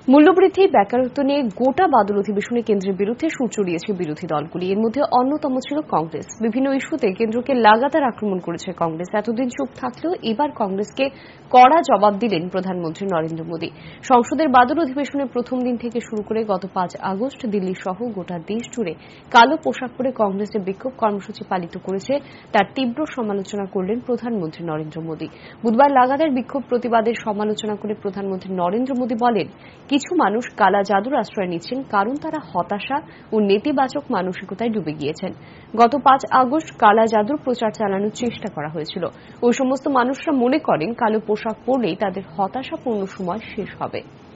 মূল্যবৃদ্ধি, বেকারত্ব নিয়ে গোটা বাদল অধিবেশনে কেন্দ্রের বিরুদ্ধে সুর চড়িয়েছে বিরোধী দলগুলি। এর মধ্যে অন্যতম ছিল কংগ্রেস। বিভিন্ন ইস্যুতে কেন্দ্রকে লাগাতার আক্রমণ করেছে কংগ্রেস। এতদিন চুপ থাকলেও এবার কংগ্রেসকে কড়া জবাব দিলেন প্রধানমন্ত্রী নরেন্দ্র মোদী। সংসদের বাদল অধিবেশনের প্রথম দিন থেকে শুরু করে গত 5 আগস্ট দিল্লি সহ গোটা দেশ জুড়ে কালো পোশাক পরে কংগ্রেসের বিক্ষোভ কর্মসূচি পালিত করেছে, তার তীব্র সমালোচনা করলেন প্রধানমন্ত্রী নরেন্দ্র মোদী। বুধবার লাগাতার বিক্ষোভ প্রতিবাদের সমালোচনা করে প্রধানমন্ত্রী নরেন্দ্র মোদী বলেন, কিছু মানুষ কালা জাদুর আশ্রয় নিচ্ছেন কারণ তারা হতাশা ও নেতিবাচক মানসিকতায় ডুবে গিয়েছেন। গত 5 আগস্ট কালা জাদুর প্রচার চালানোর চেষ্টা করা হয়েছিল। ওই সমস্ত মানুষরা মনে করেন কালো পোশাক পরলেই তাদের হতাশাপূর্ণ সময় শেষ হবে।